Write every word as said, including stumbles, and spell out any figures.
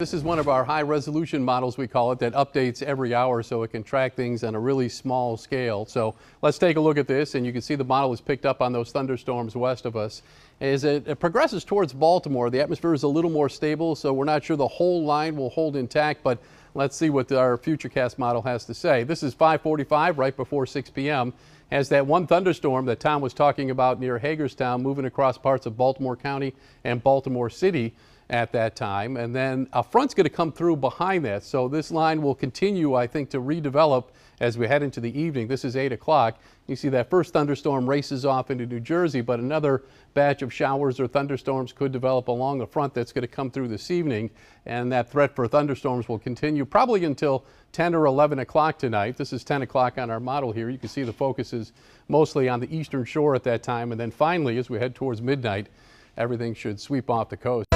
This is one of our high resolution models, we call it, that updates every hour so it can track things on a really small scale. So let's take a look at this, and you can see the model is picked up on those thunderstorms west of us. As it, it progresses towards Baltimore, the atmosphere is a little more stable, so we're not sure the whole line will hold intact, but let's see what our Futurecast model has to say. This is five forty-five, right before six p m Has that one thunderstorm that Tom was talking about near Hagerstown moving across parts of Baltimore County and Baltimore City at that time, and then a front's going to come through behind that, so this line will continue, I think, to redevelop as we head into the evening. This is eight o'clock. You see that first thunderstorm races off into New Jersey, but another batch of showers or thunderstorms could develop along the front that's going to come through this evening, and that threat for thunderstorms will continue probably until ten or eleven o'clock tonight. This is ten o'clock on our model here. You can see the focus is mostly on the eastern shore at that time, and then finally, as we head towards midnight, everything should sweep off the coast.